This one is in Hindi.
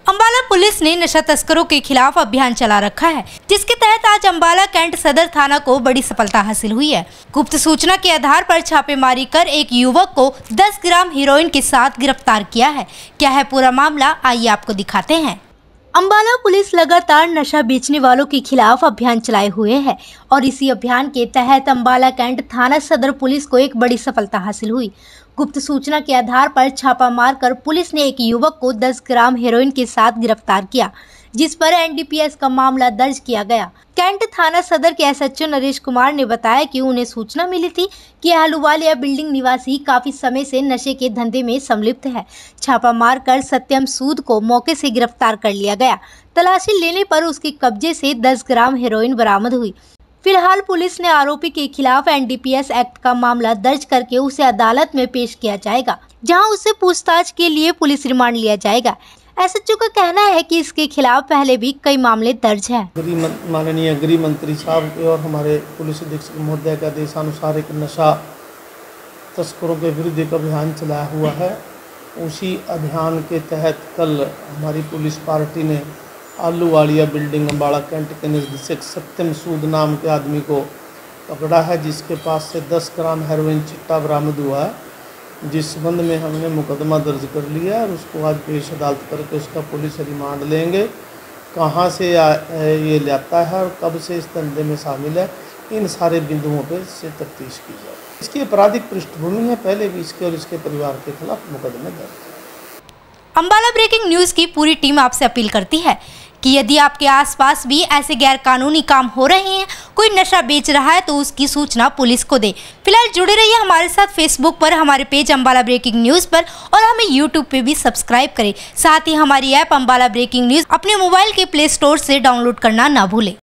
अम्बाला पुलिस ने नशा तस्करों के खिलाफ अभियान चला रखा है, जिसके तहत आज अम्बाला कैंट सदर थाना को बड़ी सफलता हासिल हुई है। गुप्त सूचना के आधार पर छापेमारी कर एक युवक को 10 ग्राम हेरोइन के साथ गिरफ्तार किया है। क्या है पूरा मामला, आइए आपको दिखाते हैं। अम्बाला पुलिस लगातार नशा बेचने वालों के खिलाफ अभियान चलाए हुए है और इसी अभियान के तहत अम्बाला कैंट थाना सदर पुलिस को एक बड़ी सफलता हासिल हुई। गुप्त सूचना के आधार पर छापा मारकर पुलिस ने एक युवक को 10 ग्राम हेरोइन के साथ गिरफ्तार किया, जिस पर एनडीपीएस का मामला दर्ज किया गया। कैंट थाना सदर के एसएचओ नरेश कुमार ने बताया कि उन्हें सूचना मिली थी कि आहलूवालिया बिल्डिंग निवासी काफी समय से नशे के धंधे में संलिप्त है। छापा मारकर सत्यम सूद को मौके से गिरफ्तार कर लिया गया। तलाशी लेने पर उसके कब्जे से 10 ग्राम हेरोइन बरामद हुई। फिलहाल पुलिस ने आरोपी के खिलाफ एनडीपीएस एक्ट का मामला दर्ज करके उसे अदालत में पेश किया जाएगा, जहां उससे पूछताछ के लिए पुलिस रिमांड लिया जाएगा। एसएचओ का कहना है कि इसके खिलाफ पहले भी कई मामले दर्ज हैं। माननीय गृह मंत्री साहब और हमारे पुलिस अधीक्षक महोदय के आदेशानुसार एक नशा तस्करों के विरुद्ध एक अभियान चलाया हुआ है। उसी अभियान के तहत कल हमारी पुलिस पार्टी ने आहलूवालिया बिल्डिंग अम्बाला कैंट के निर्देशक सत्यम सूद नाम के आदमी को पकड़ा है, जिसके पास से 10 ग्राम हेरोइन चिट्टा बरामद हुआ है, जिस संबंध में हमने मुकदमा दर्ज कर लिया और उसको आज पेश अदालत करके उसका पुलिस रिमांड लेंगे। कहाँ से ये लाता है और कब से इस धंधे में शामिल है, इन सारे बिंदुओं पर से तफ्तीश की जाए। इसकी आपराधिक पृष्ठभूमि है, पहले भी इसके और इसके परिवार के खिलाफ मुकदमे दर्ज है। अम्बाला ब्रेकिंग न्यूज़ की पूरी टीम आपसे अपील करती है कि यदि आपके आसपास भी ऐसे गैर कानूनी काम हो रहे हैं, कोई नशा बेच रहा है, तो उसकी सूचना पुलिस को दे। फिलहाल जुड़े रहिए हमारे साथ फेसबुक पर, हमारे पेज अम्बाला ब्रेकिंग न्यूज़ पर, और हमें यूट्यूब पे भी सब्सक्राइब करें। साथ ही हमारी ऐप अम्बाला ब्रेकिंग न्यूज़ अपने मोबाइल के प्ले स्टोर से डाउनलोड करना ना भूलें।